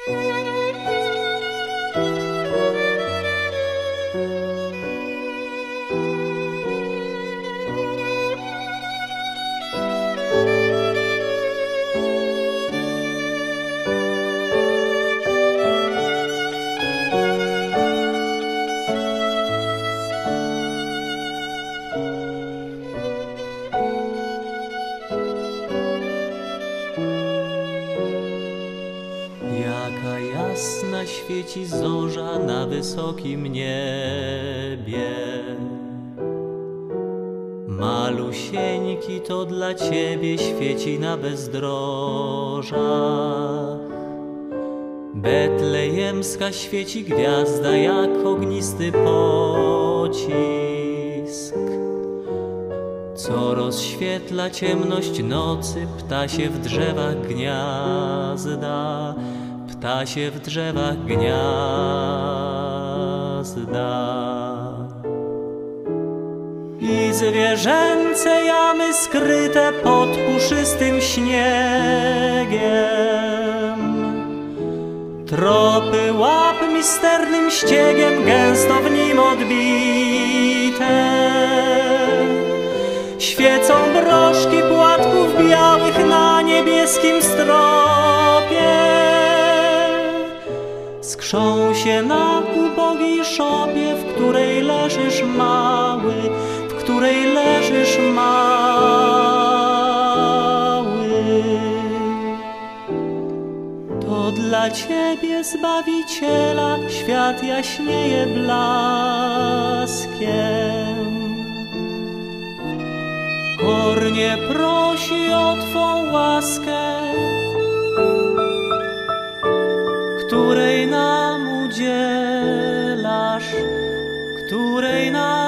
Jaka jasna świeci zorza na wysokim niebie. Malusieńki to dla Ciebie świeci na bezdrożach. Betlejemska świeci gwiazda jak ognisty pocisk, co rozświetla ciemność nocy. Ptasie w drzewach gniazda, ptasie w drzewach gniazda. I zwierzęce jamy skryte pod puszystym śniegiem, tropy łap misternym ściegiem gęsto w nim odbite. Świecą broszki płatków białych na niebieskim stropie. Skrzą się na ubogiej szopie, w której leżysz mały, w której leżysz mały. To dla Ciebie, Zbawiciela, świat jaśnieje blaskiem. Kornie prosi o Twą łaskę, której nam udzielasz, której nam